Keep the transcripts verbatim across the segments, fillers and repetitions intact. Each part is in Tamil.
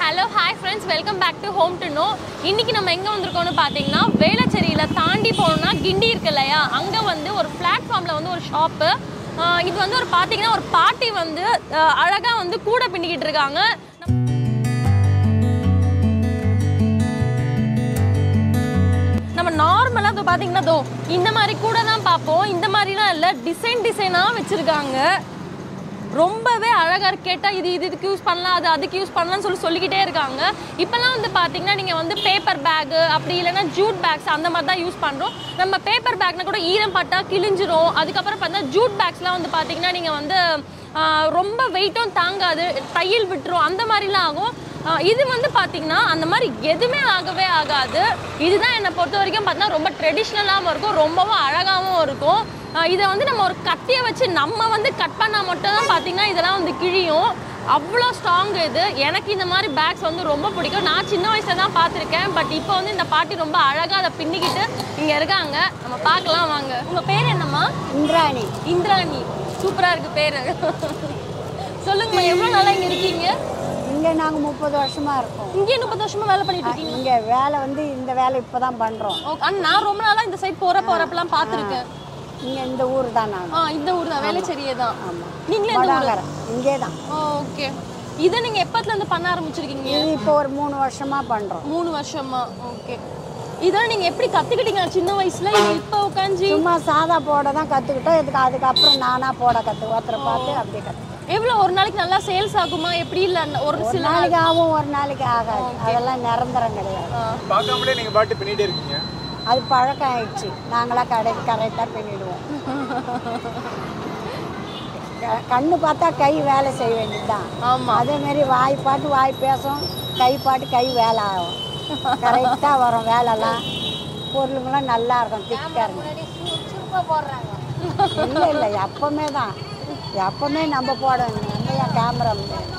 Hello, hi friends, welcome back to Home to Know. இன்னைக்கு நம்ம எங்க வந்திருக்கோம்னு பாத்தீங்கன்னா வேளச்சேரியில தாண்டி போனா கிண்டி இருக்குலையா அங்க வந்து ஒரு பிளாட்ஃபார்ம்ல வந்து ஒரு ஷாப். இது வந்து ஒரு பாத்தீங்கன்னா ஒரு பாட்டி வந்து அழகா வந்து கூட பின்னிக்கிட்டு இருக்காங்க. நம்ம நார்மலா அது பாத்தீங்கன்னா தோ இந்த மாதிரி கூட தான் பாப்போம். இந்த மாதிரிலாம் இல்ல, டிசைன் டிசைனா வச்சிருக்காங்க. ரொம்பவே அழகா இருக்கு. கேட்டா இது இது இதுக்கு யூஸ் பண்ணலாம், அது அதுக்கு யூஸ் பண்ணலாம்னு சொல்லி சொல்லிக்கிட்டே இருக்காங்க. இப்போல்லாம் வந்து பார்த்தீங்கன்னா நீங்கள் வந்து பேப்பர் பேக்கு அப்படி இல்லைன்னா ஜூட் பேக்ஸ் அந்த மாதிரி தான் யூஸ் பண்ணுறோம். நம்ம பேப்பர் பேக்னா கூட ஈரம் பட்டா கிழிஞ்சிரும். அதுக்கப்புறம் பார்த்தா ஜூட் பேக்ஸ்லாம் வந்து பார்த்தீங்கன்னா நீங்கள் வந்து ரொம்ப வெயிட்டும் தாங்காது, தையல் விட்டுரும், அந்த மாதிரிலாம் ஆகும். இது வந்து பார்த்தீங்கன்னா அந்த மாதிரி எதுவுமே ஆகவே ஆகாது. இதுதான் என்னை பொறுத்த வரைக்கும் பார்த்தீங்கன்னா ரொம்ப ட்ரெடிஷ்னலாகவும் இருக்கும், ரொம்பவும் அழகாகவும் இருக்கும். இதை வந்து நம்ம ஒரு கத்தியை வச்சு நம்ம வந்து கட் பண்ணால் மட்டும் தான் பார்த்தீங்கன்னா இதெல்லாம் வந்து கிழியும். அவ்வளோ ஸ்ட்ராங் இது. எனக்கு இந்த மாதிரி பேக்ஸ் வந்து ரொம்ப பிடிக்கும். நான் சின்ன வயசில் தான் பார்த்துருக்கேன். பட் இப்போ வந்து இந்த பாட்டி ரொம்ப அழகாக அதை பின்னிக்கிட்டு இங்கே இருக்காங்க. நம்ம பார்க்கலாம் வாங்க. உங்கள் பேர் என்னம்மா? இந்திராணி. இந்திராணி, சூப்பராக இருக்குது பேர். சொல்லுங்கம்மா, எவ்வளோ நாளாக இங்கே இருக்கீங்க? இங்கே நாங்கள் முப்பது வருஷமாக இருக்கோம். இங்கே முப்பது வருஷமாக வேலை பண்ணிட்டு இருக்கீங்க? இங்கே வேலை வந்து இந்த வேலை இப்போ தான் பண்ணுறோம். ஓகே. ஆனால் நான் ரொம்ப நாளாக இந்த சைட் போகிற போகிறப்பெல்லாம் பார்த்துருக்கேன். இங்கே இந்த ஊர் தான் நான். ஆ, இந்த ஊர் தான், வேளச்சேரியே தான். ஆமாம். நீங்களே வடாகரம் இங்கே தான். ஓகே. இதை நீங்கள் எப்போத்துலேருந்து பண்ண ஆரம்பிச்சிருக்கீங்க? இது இப்போ ஒரு மூணு வருஷமாக பண்ணுறோம். மூணு வருஷமா? ஓகே. இதெல்லாம் நீங்கள் எப்படி கற்றுக்கிட்டீங்க சின்ன வயசில்? இல்லை இப்போ உட்காந்து சும்மா சாதா போட தான் கற்றுக்கிட்டோம். இதுக்கு அதுக்கப்புறம் நானாக போட கற்று ஒருத்தரை பார்த்து அப்படியே கற்றுக்கிட்டேன். எவ்வளோ ஒரு நாளைக்கு நல்லா சேல்ஸ் ஆகுமா? எப்படி இல்லை ஒரு சில நாளைக்கு ஆகும், ஒரு நாளைக்கு ஆகாது. அதெல்லாம் நிரந்தரம் கிடையாது. பார்க்காமலே நீங்கள் பாட்டு பண்ணிகிட்டே இருக்கீங்க. அது பழக்கம் ஆயிடுச்சு. நாங்களாம் கடைக்கு கரெக்டாக பண்ணிடுவோம். கண்ணு பார்த்தா கை வேலை செய்ய வேண்டியது தான். ஆமாம். அதேமாரி வாய் பாட்டு வாய் பேசும், கை பாட்டு கை வேலை ஆகும். கரெக்டாக வரும் வேலைலாம். பொருளுங்களாம் நல்லா இருக்கும். திக்காக இருக்கும். இல்லை இல்லை எப்பவுமே தான், எப்பவுமே நம்ம போடணும். நம்ம ஏன் கேமரா?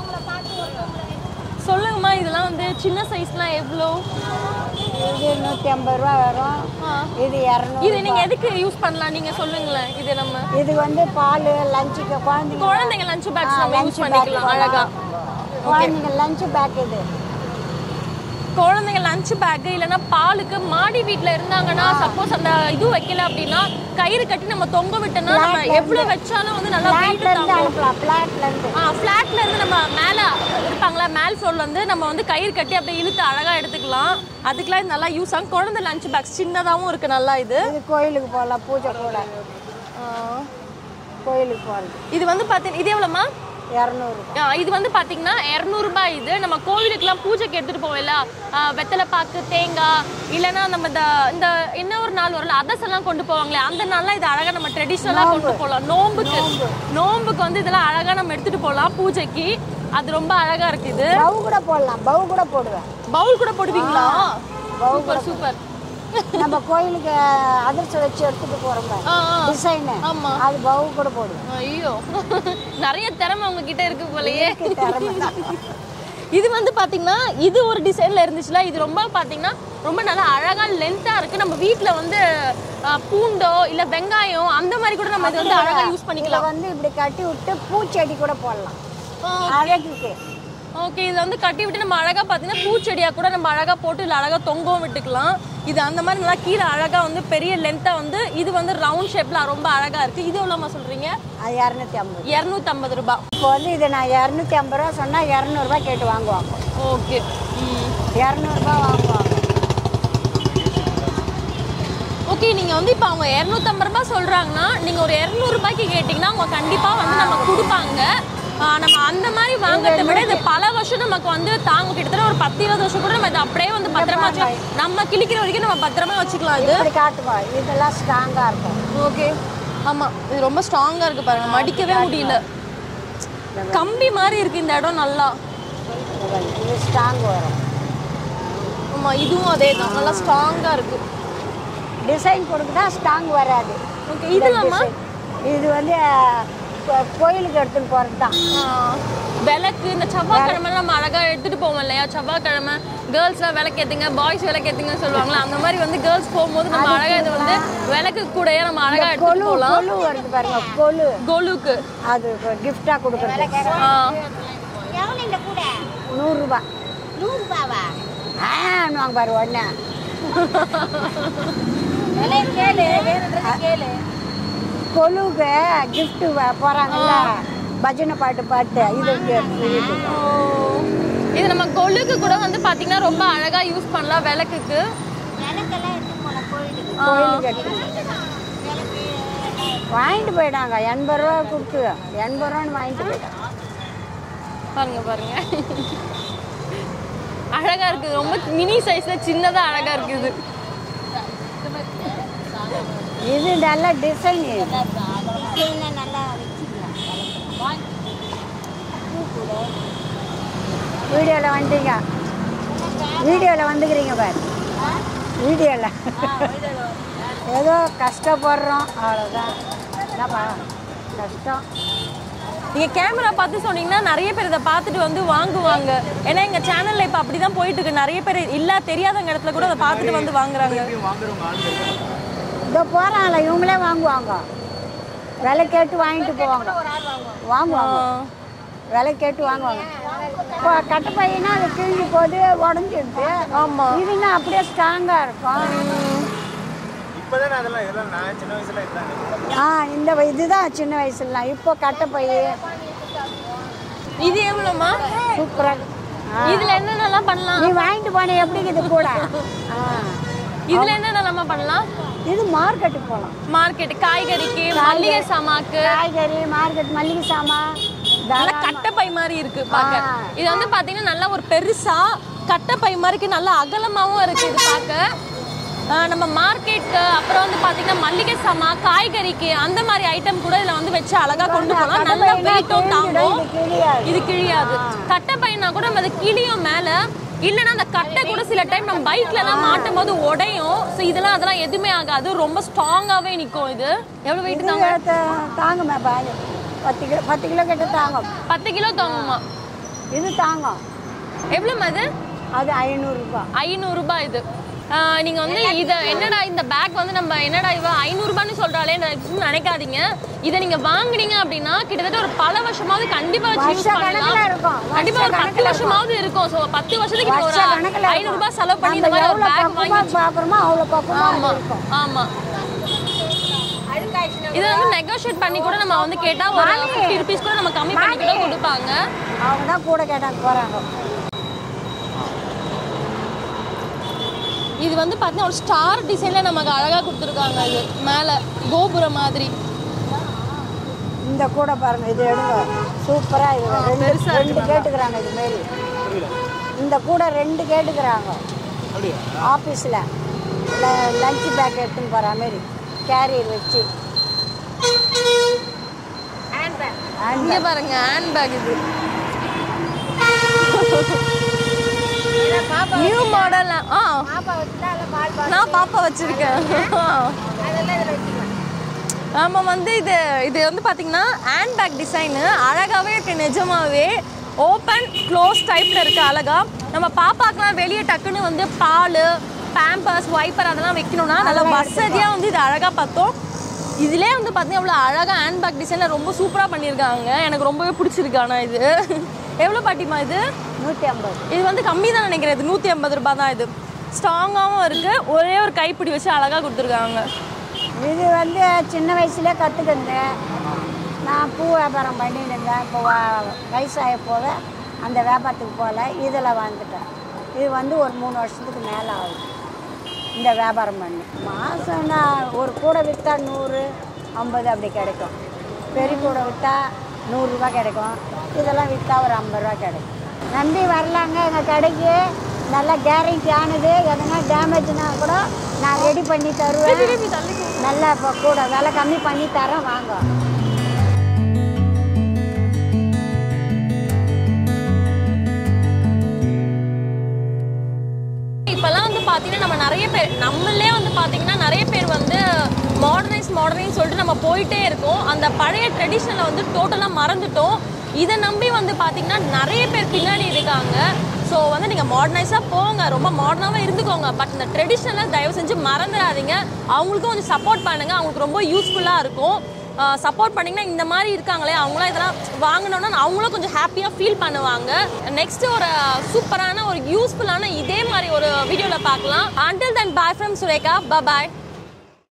சொல்லுங்கம்மா, இதெல்லாம் வந்து சின்ன சைஸ்லாம் எவ்வளோ? இது நூற்றி ஐம்பது ரூபா வரும். இது இரநூறு. இது நீங்கள் எதுக்கு யூஸ் பண்ணலாம் நீங்கள் சொல்லுங்களேன். இது நம்ம இது வந்து பால் லஞ்சுக்கு குழந்தைங்க குழந்தைங்க லஞ்ச் பேக்ஸ் நம்ம யூஸ் பண்ணிக்கலாம் அழகா. குழந்தைங்க லஞ்ச் பேக். இது குழந்தைங்க லஞ்ச் பேக் இல்லைன்னா பாலுக்கு மாடி வீட்டில் இருந்தாங்கன்னா சப்போஸ் அந்த இது வைக்கல அப்படின்னா கயிறு கட்டி நம்ம தொங்க விட்டோம்னா நம்ம எவ்வளோ வச்சாலும் வந்து நல்லா வெயிட் தாங்கும். ஃப்ளாட்ல இருந்து நம்ம மேலே இருப்பாங்களா, மேல் ஃப்ளோர்ல இருந்து நம்ம வந்து கயிறு கட்டி அப்படியே இழுத்து அழகா எடுத்துக்கலாம். அதுக்கெல்லாம் இது நல்லா யூஸ் ஆகும். குழந்தை லஞ்ச் பேக்ஸ் சின்னதாகவும் இருக்கு நல்லா. இது இது கோயிலுக்கு போகலாம், பூஜை கூட கோயிலுக்கு போகிறது. இது வந்து பார்த்தீங்கன்னா இது எவ்வளோமா? இரநூறு. இது வந்து பார்த்தீங்கன்னா இரநூறுபா. இது நம்ம கோவிலுக்குலாம் பூஜைக்கு எடுத்துகிட்டு போவோம்ல, வெத்தலை பாக்கு, தேங்காய், இல்லைன்னா நம்ம இந்த இந்த என்ன ஒரு நாள் வரல அதர்ஸ் கொண்டு போவாங்களே, அந்த நாள்லாம் இது அழகாக நம்ம ட்ரெடிஷ்னலாக கொண்டு போகலாம். நோம்புக்கு நோம்புக்கு வந்து இதெல்லாம் அழகாக நம்ம எடுத்துகிட்டு போகலாம் பூஜைக்கு. அது ரொம்ப அழகாக இருக்குது. இது பவு கூட போடலாம். பவு கூட போடுவேன். பவுல் கூட போடுவீங்களா? Super super. நம்ம கோயிலுக்கு அதிர்ச்சி வச்சு எடுத்துட்டு போறோம் டிசைன். ஆமா, அது பவு கூட போடுவோம். ஐயோ, நிறைய திறமை உங்ககிட்ட இருக்கு போலயே. இது வந்து பாத்தீங்கன்னா இது ஒரு டிசைன்ல இருந்துச்சுல, இது ரொம்ப பாத்தீங்கன்னா ரொம்ப நல்லா அழகா லென்த்தா இருக்கு. நம்ம வீட்டுல வந்து பூண்டோ இல்ல வெங்காயம் அந்த மாதிரி கூட நம்ம இது வந்து அழகா யூஸ் பண்ணிக்கலாம். வந்து இப்படி கட்டி விட்டு பூச்செடி கூட போடலாம் அழகுக்கு. ஓகே. இது வந்து கட்டி விட்டு நம்ம அழகா பாத்தீங்கன்னா பூச்செடியா கூட நம்ம அழகா போட்டு இல்லை அழகா தொங்கவும் விட்டுக்கலாம். இது அந்த மாதிரி நல்லா கீழே அழகா வந்து பெரிய லென்த்தா வந்து இது வந்து ரவுண்ட் ஷேப்ல ரொம்ப அழகா இருக்கு. இது எவ்வளோமா சொல்றீங்க? அது இரநூத்தி ஐம்பது இரநூத்தி ஐம்பது ரூபாய். இப்போ வந்து இது நான் இரநூத்தி ஐம்பது ரூபா சொன்னா இரநூறுபா கேட்டு வாங்குவாங்க. ஓகே. இரநூறுபா வாங்குவாங்க. ஓகே. நீங்க வந்து இப்போ அவங்க இரநூத்தி ஐம்பது ரூபாய் சொல்றாங்கன்னா நீங்க ஒரு இரநூறு ரூபாய்க்கு கேட்டீங்கன்னா அவங்க கண்டிப்பா வந்து நம்ம கொடுப்பாங்க. நம்ம அந்த மாதிரி வாங்கறதை விட இது பல வருஷம் நமக்கு வந்து தாங்க. கிட்டத்தட்ட ஒரு பத்து இருபது வருஷம் கூட நம்ம இதை அப்படியே வந்து பத்திரமா வச்சுக்கலாம். நம்ம கிழிக்கிற வரைக்கும் நம்ம பத்திரமா வச்சுக்கலாம். இது காட்டுவா, இதெல்லாம் ஸ்ட்ராங்கா இருக்கும். ஓகே. ஆமா, இது ரொம்ப ஸ்ட்ராங்கா இருக்கு பாருங்க, மடிக்கவே முடியல. கம்பி மாதிரி இருக்கு இந்த இடம் நல்லா. இது ஸ்ட்ராங் வரும். ஆமா, இதுவும் அதே தான், நல்லா ஸ்ட்ராங்கா இருக்கு. டிசைன் கொடுத்தா ஸ்ட்ராங் வராது. ஓகே. இதுலாமா? இது வந்து கோயிலுக்கு எடுத்துட்டு போறது தான். விளக்கு இந்த செவ்வாய்க்கிழமை நம்ம அழகா எடுத்துட்டு போவோம் இல்லையா, செவ்வாய்க்கிழமை கேர்ள்ஸ்லாம் விளக்கு ஏத்துங்க, பாய்ஸ் விளக்கு ஏத்துங்கன்னு சொல்லுவாங்களா, அந்த மாதிரி வந்து கேர்ள்ஸ் போகும்போது நம்ம அழகா இது வந்து விளக்கு கூடயே நம்ம அழகா எடுத்துட்டு போகலாம். கொலு வருது பாருங்க, கொலு கொலுக்கு அது கிஃப்டா கொடுக்குறது. நூறு ரூபாய். நூறுரூபாவா ஆ வாங்க பாரு ஒன்று கேளு கேளு கொழுக்கு கிஃப்ட்டு போகிறாங்கல்ல பஜனை பாட்டு பாட்டு இது இது நம்ம கொழுக்கு கூட வந்து பாத்தீங்கன்னா ரொம்ப அழகா யூஸ் பண்ணலாம் விளக்குக்கு. வாங்கிட்டு போயிட்டாங்க எண்பது ரூபா கொடுத்து எண்பது ரூபான்னு வாங்கிட்டு போயிட்டாங்க. பாருங்க பாருங்க அழகா இருக்கு, ரொம்ப மினி சைஸ்ல சின்னதா அழகா இருக்குது. இது நல்ல டிசைன் வீடியோவில் வந்துட்டீங்க வீடியோவில் வந்துக்கிறீங்க பாரு வீடியோவில் ஏதோ கஷ்டப்படுறோம் அவ்வளோதான் என்னப்பா கஷ்டம். நீங்க கேமரா பார்த்து சொன்னீங்கன்னா நிறைய பேர் இதை பார்த்துட்டு வந்து வாங்குவாங்க. ஏன்னா எங்க சேனல்ல இப்போ அப்படிதான் போயிட்டு இருக்கு. நிறைய பேர் இல்ல தெரியாதவங்க இடத்துல கூட அதை பார்த்துட்டு வந்து வாங்குறாங்க. இதோ போகிறாங்கள இவங்களே வாங்குவாங்க, விலை கேட்டு வாங்கிட்டு போவாங்க வாங்குவாங்க விலை கேட்டு வாங்குவாங்க. இப்போ கட்டை பையனா அது கிழிஞ்சு போது உடஞ்சிடுது. ஆமா இதுன்னா அப்படியே ஸ்ட்ராங்காக இருக்கும். ஆ இந்த இதுதான் சின்ன வயசுலாம். இப்போ கட்டை பைய இது எவ்வளோமா? சூப்பராக. இதுல என்னென்னலாம் பண்ணலாம்? நீ வாங்கிட்டு போன எப்படி இது கூட இதுல என்னென்னலாம் பண்ணலாம்? இது மார்க்கெட்டுக்கு போகலாம். மார்க்கெட் காய்கறிக்கு மல்லிகை சாமாக்கு காய்கறி மார்க்கெட் மல்லிகை சாமான் நல்ல கட்டை பை மாதிரி இருக்கு பார்க்க. இது வந்து பாத்தீங்கன்னா நல்லா ஒரு பெருசா கட்டை பை மாதிரி நல்ல அகலமாவும் இருக்கு இது பார்க்க. நம்ம மார்க்கெட்டுக்கு அப்புறம் வந்து பாத்தீங்கன்னா மல்லிகை சாமா காய்கறிக்கு அந்த மாதிரி ஐட்டம் கூட இதுல வந்து வச்சு அழகா கொண்டு போகலாம். நல்ல வெயிட்டும் தாங்கும், இது கிழியாது. கட்டை பையனா கூட நம்ம அது கிளியும் மேல இல்லைன்னா அந்த கட்டை கூட சில டைம் நம்ம பைக்ல எல்லாம் மாட்டும் போது உடையும். ஸோ இதெல்லாம் அதெல்லாம் எதுவுமே ஆகாது, ரொம்ப ஸ்ட்ராங்காவே நிற்கும். இது எவ்வளவு வெயிட் தாங்க? தாங்குமே பாரு பத்து கிலோ பத்து கிலோ கிட்ட தாங்கும். பத்து கிலோ தாங்குமா? இது தாங்கும். எவ்வளவு அது? அது ஐநூறு ரூபாய். ஐநூறு ரூபாய். இது நீங்க வந்து இத என்னடா இந்த பேக் வந்து நம்ம என்னடா இவ ஐநூறு ரூபான்னு சொல்றாளே நினைக்காதீங்க. இதை நீங்க வாங்குனீங்க அப்படின்னா கிட்டத்தட்ட ஒரு பல வருஷமாவது கண்டிப்பா வச்சு யூஸ் பண்ணலாம். கண்டிப்பா ஒரு பத்து வருஷமாவது இருக்கும். ஸோ பத்து வருஷத்துக்கு நீங்க ஒரு ஐநூறு ரூபாய் செலவு பண்ணி இந்த மாதிரி ஒரு பேக் வாங்கி பாக்குறோமா அவ்வளவு பக்கமா. ஆமா ஆமா. இது வந்து நெகோஷியேட் பண்ணி கூட நம்ம வந்து கேட்டா ஒரு ஃபிஃப்டி ருபீஸ் கூட நம்ம கம்மி பண்ணி கூட கொடுப்பாங்க. அவங்க தான் கூட கேட்டாங்க போறாங்க. இது வந்து பார்த்தீங்கன்னா ஒரு ஸ்டார் டிசைன்ல நமக்கு அழகா கொடுத்துருக்காங்க. இது மேலே கோபுரம் மாதிரி. இந்த கூட பாருங்க, இது எடுங்க சூப்பரா. இது ரெண்டு ரெண்டு கேட்டுக்கிறாங்க இது மாரி. இந்த கூட ரெண்டு கேட்டுக்கிறாங்க ஆஃபீஸில் லஞ்ச் பேக் எடுத்துன்னு போகிற மாரி கேரியர் வச்சு. இங்கே பாருங்க ஹேண்ட் பேக். இது நியூ மாடல். ஆ நான் பாப்பா வச்சிருக்கேன். ஆமா வந்து இது இது வந்து பாத்தீங்கன்னா ஹேண்ட் பேக் டிசைனு அழகாவே இருக்கு. நிஜமாவே ஓப்பன் க்ளோஸ் டைப்ல இருக்கு அழகா. நம்ம பாப்பாக்கெல்லாம் வெளியே டக்குன்னு வந்து பால் பேம்பர்ஸ் வைப்பர் அதெல்லாம் வைக்கணும்னா நல்லா வசதியா வந்து இது அழகா பார்த்தோம். இதுலேயே வந்து பார்த்தீங்கன்னா அவ்வளோ அழகாக ஹேண்ட் பேக் டிசைனில் ரொம்ப சூப்பராக பண்ணியிருக்காங்க. எனக்கு ரொம்பவே பிடிச்சிருக்கு. ஆனால் இது எவ்வளோ பாட்டிமா? இது நூற்றி ஐம்பது. இது வந்து கம்மி தான் நினைக்கிறேன். இது நூற்றி ஐம்பது ரூபாய் தான். இது ஸ்ட்ராங்காகவும் இருக்குது, ஒரே ஒரு கைப்பிடி வச்சு அழகாக கொடுத்துருக்காங்க. இது வந்து சின்ன வயசுலேயே கற்றுக்கிருந்தேன். நான் பூ வியாபாரம் பண்ணிட்டு இருந்தேன். இப்போ வயசாக போக அந்த வியாபாரத்துக்கு போகல, இதில் வந்துட்டேன். இது வந்து ஒரு மூணு வருஷத்துக்கு மேலே ஆகுது இந்த வியாபாரம் பண்ணி. மாதம்னா ஒரு கூடை விற்றா நூறு ஐம்பது அப்படி கிடைக்கும். பெரிய கூடை விற்றா நூறுரூவா கிடைக்கும். இதெல்லாம் விற்றா ஒரு ஐம்பது ரூபா கிடைக்கும். நம்பி வரலாங்க எங்கள் கடைக்கு. நல்லா கேரண்டி ஆனது. எதனா டேமேஜ்னா கூட நான் ரெடி பண்ணி தருவேன். நல்லா இப்போ கூட விலை கம்மி பண்ணி தரேன், வாங்க. இப்போல்லாம் வந்து பார்த்தீங்கன்னா நம்ம நிறைய பேர் நம்மளே வந்து பார்த்தீங்கன்னா நிறைய பேர் வந்து மாடர்னைஸ் மாடர்னைஸ் சொல்லிட்டு நம்ம போயிட்டே இருக்கோம். அந்த பழைய ட்ரெடிஷனலை வந்து டோட்டலாக மறந்துட்டோம். இதை நம்பி வந்து பார்த்தீங்கன்னா நிறைய பேர் பின்னாடி இருக்காங்க. ஸோ வந்து நீங்கள் மாடர்னைஸாக போங்க, ரொம்ப மாடர்னாகவே இருந்துக்கோங்க. பட் இந்த ட்ரெடிஷ்னலை தயவு செஞ்சு மறந்துடாதீங்க. அவங்களுக்கும் கொஞ்சம் சப்போர்ட் பண்ணுங்கள், அவங்களுக்கு ரொம்ப யூஸ்ஃபுல்லாக இருக்கும். சப்போர்ட் பண்ணிங்கன்னா இந்த மாதிரி இருக்காங்களே அவங்களாம் இதெல்லாம் வாங்கினோன்னா அவங்களும் கொஞ்சம் ஹாப்பியாக ஃபீல் பண்ணுவாங்க. நெக்ஸ்ட் ஒரு சூப்பரான ஒரு யூஸ்ஃபுல்லான இதே மாதிரி ஒரு வீடியோவில் பார்க்கலாம். Until then, bye from Sureka. Bye bye.